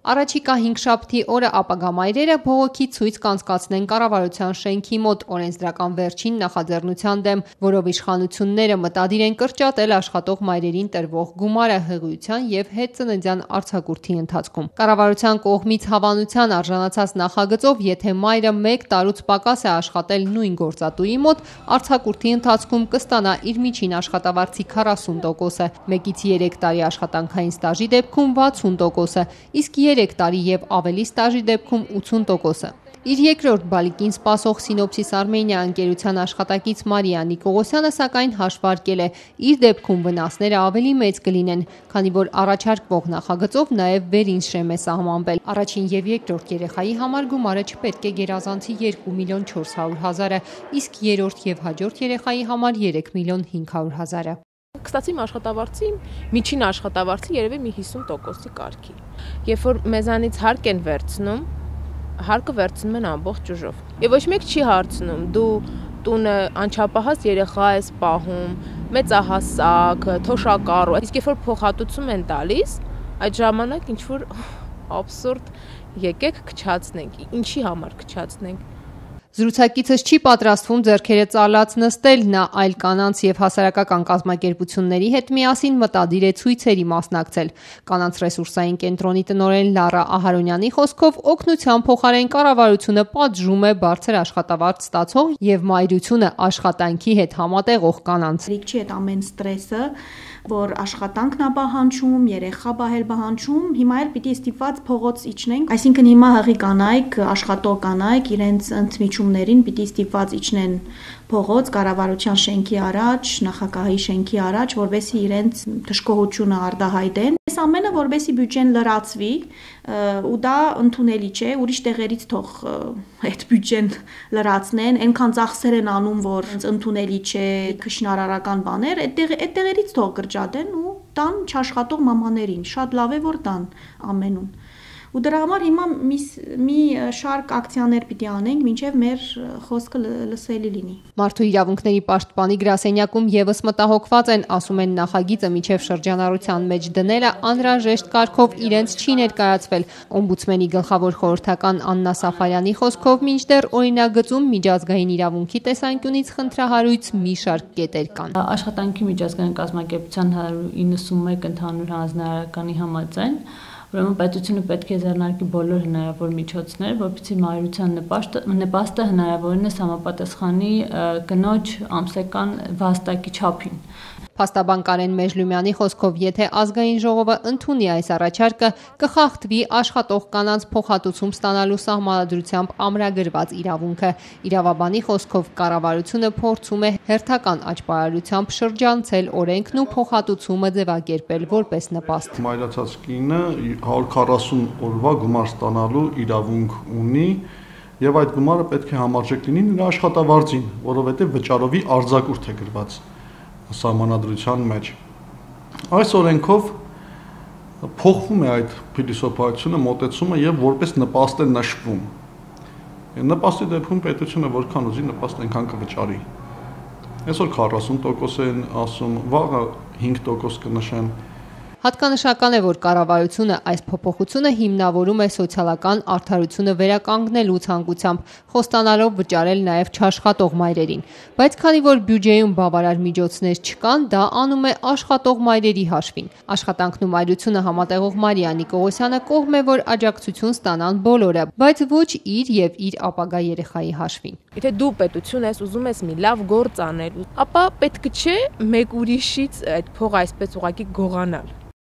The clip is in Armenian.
Առաջիկա 5 շաբթի օրը ապագա մայրերը բողոքի ցույց կանցկացնեն կառավարության շենքի մոտ օրենսդրական վերջին նախաձեռնության դեմ, որով իշխանությունները մտադիր են կրճատել աշխատող մայրերին տրվող գումարը հղիության եւ հետծննդյան արձակուրդի ընթացքում։ Կառավարության կողմից հավանության արժանացած նախագծով, եթե մայրը 1 տարուց պակաս է աշխատել նույն գործատուի մոտ, արձակուրդի ընթացքում կստանա իր միջին աշխատավարձի 40%-ը, 1-ից 3 տարի աշխատանքային ստաժի դեպքում 60%-ը, իսկ 3 տարի եւ ավելի ստաժի դեպքում 80%-ը։ Իր երկրորդ բալիկին սպասող Սինոպսիս Armenia ընկերության աշխատակից Մարիա Նիկողոսյանը սակայն հաշվարկել է, իր դեպքում վնասները ավելի մեծ կլինեն, քանի որ առաջարկվող նախագծով նաև վերինշեմ է սահմանվել։ Առաջին եւ երկրորդ երեխայի համար գումարը չպետք է գերազանցի 2 միլիոն 400 հազարը, իսկ երրորդ եւ հաջորդ երեխայի համար 3 միլիոն 500 հազարը։ Կստացի իմ աշխատավարձի, միջին աշխատավարձի երևի մի 50%-ի կարգի։ Երբ որ մեզանից հարկ են վերցնում, հարկը վերցնում են ամբողջ ուժով։ Եվ ոչ մեկ չի հարցնում, դու տունը անչափահաս երեխա ես պահում, մեծահասակ, թոշակառու, իսկ երբ որ փոխհատուցում են տալիս, այդ ժամանակ ինչ որ աբսուրդ, եկեք քչացնենք, ինչի համար քչացնենք։ Զրուցակիցս չի պատրաստվում ձեռքերը ծալած նստել, նա այլ կանանց եւ հասարակական կազմակերպությունների հետ միասին մտադիր է ցույցերի մասնակցել։ Կանանց ռեսուրսային կենտրոնի տնօրեն Լարա Ահարոնյանի խոսքով օգնության փոխարեն կառավարությունը պատժում է բարձր աշխատավարձ ստացող եւ մայրությունը աշխատանքի հետ համատեղող կանանց։ Չի այդ ամեն ստրեսը, որ աշխատանքն է պահանջում, երեխա պահել պահանջում, հիմա էլ պիտի ստիպված փողոց իջնենք, այսինքն հիմա հղի կանայք, աշխատող կանայք իրենց ընդմիջումներին պիտի ստիպված իջնեն փողոց կառավարության շենքի առաջ, նախագահի շենքի առաջ, որովհետեւ իրենց դժգոհությունը արտահայտեն։ Այս ամենը որովհետեւ բյուջեն լրացվի ու դա ընդունելի չէ, ուրիշ տեղերից թող այդ բյուջեն լրացնեն, այնքան ծախսեր են անում, որ ընդունելի չէ, քշնարարական բաներ, այդ տեղերից թող կրճատեն ու տան չաշխատող մամաներին, շատ լավ է որ տան ամենուն։ Ու դրա համար հիմա մի շարք ակցիաներ պիտի անենք, մինչև մեր խոսքը լսելի լինի։ Մարդու իրավունքների պաշտպանի գրասենյակում եւս մտահոգված են, ասում են նախագիծը միջև շրջանառության մեջ դնելը անհրաժեշտ կարգով իրենց չի ներկայացվել։ Օմբուդսմենի գլխավոր խորհրդական Աննա Սաֆարյանի խոսքով մինչդեռ օրինագծում միջազգային իրավունքի տեսանկյունից խնդրահարույց մի շարք կետեր կան։ Աշխատանքի միջազգային կազմակերպության 191 ընդհանուր հանձնարարականի համաձայն Ուրեմն պետությունը պետք է ձեռնարկի բոլոր հնարավոր միջոցներ, որպեսզի մայրության նպաստը հնարավորինս համապատասխանի կնոջ ամսական վաստակի չափին։ Փաստաբան Կարեն Մեժլումյանի խոսքով, եթե ազգային ժողովը ընդունի այս առաջարկը, կխախտվի աշխատող կանանց փոխհատուցում ստանալու սահմանադրությամբ ամրագրված իրավունքը։ Իրավաբանի խոսքով կառավարությունը փորձում է հերթական աճպարարությամբ շրջանցել օրենքն ու փոխհատուցումը ձևակերպել որպես նպաստ։ Մայրացած կինը 140 օրվա գումար ստանալու իրավունք ունի եւ այդ գումարը պետք է համարժեք լինի նրա աշխատավարձին, որովհետեւ վճարովի արձակուրդ է գրված սահմանադրության մեջ։ Այս օրենքով փոխվում է այդ փիլիսոփայությունը, մոտեցումը եւ որպես նպաստ է նշվում։ Նպաստի դեպքում պետությունը որքան ուզի նպաստ այնքան կվճարի։ Այսօր 40% են ասում, վաղը 5% կնշեն։ Հատկանշական է, որ կառավարությունը այս փոփոխությունը հիմնավորում է սոցիալական արդարությունը վերականգնելու ցանկությամբ, խոստանալով վճարել նաև չաշխատող մայրերին։ Բայց քանի որ բյուջեում բավարար միջոցներ չկան, դա անում է աշխատող մայրերի հաշվին։ Աշխատանքն ու մայրությունը համատեղող Մարիա Նիկողոսյանը կողմ է, որ աջակցություն ստանան բոլորը, բայց ոչ իր եւ իր ապագա երեխայի հաշվին։ Եթե դու պետություն ես ուզում ես մի լավ գործ անել, ապա պետք չէ մեկ ուրիշից այդ փողը այսպես ուղղակի գողանալ։